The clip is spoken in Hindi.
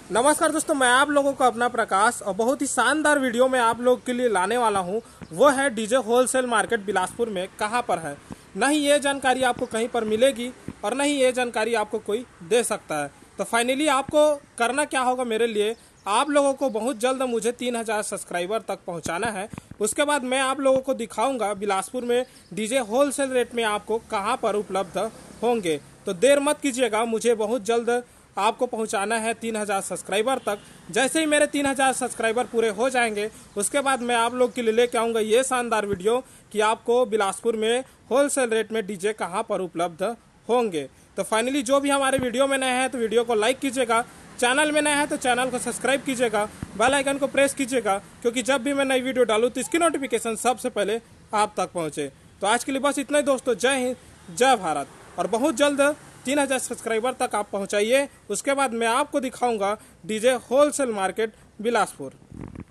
नमस्कार दोस्तों, मैं आप लोगों को अपना प्रकाश और बहुत ही शानदार वीडियो में आप लोग के लिए लाने वाला हूं। वो है डीजे होलसेल मार्केट बिलासपुर में कहां पर है। नहीं ये जानकारी आपको कहीं पर मिलेगी और नहीं ये जानकारी आपको कोई दे सकता है। तो फाइनली आपको करना क्या होगा, मेरे लिए आप लोगों को बहुत जल्द मुझे 3000 सब्सक्राइबर तक पहुंचाना है। उसके बाद मैं आप लोगों को दिखाऊंगा बिलासपुर में डीजे होलसेल रेट में आपको कहां पर उपलब्ध होंगे। तो देर मत कीजिएगा, मुझे बहुत जल्द आपको पहुंचाना है 3000 सब्सक्राइबर तक। जैसे ही मेरे 3000 सब्सक्राइबर पूरे हो जाएंगे उसके बाद मैं आप लोग के लिए लेके आऊँगा ये शानदार वीडियो कि आपको बिलासपुर में होलसेल रेट में डीजे कहां पर उपलब्ध होंगे। तो फाइनली जो भी हमारे वीडियो में नए हैं तो वीडियो को लाइक कीजिएगा, चैनल में नया है तो चैनल को सब्सक्राइब कीजिएगा, बेल आइकन को प्रेस कीजिएगा, क्योंकि जब भी मैं नई वीडियो डालूँ तो इसकी नोटिफिकेशन सबसे पहले आप तक पहुँचे। तो आज के लिए बस इतना ही दोस्तों। जय हिंद, जय भारत। और बहुत जल्द 3000 सब्सक्राइबर तक आप पहुंचाइए। उसके बाद मैं आपको दिखाऊंगा डीजे होलसेल मार्केट बिलासपुर।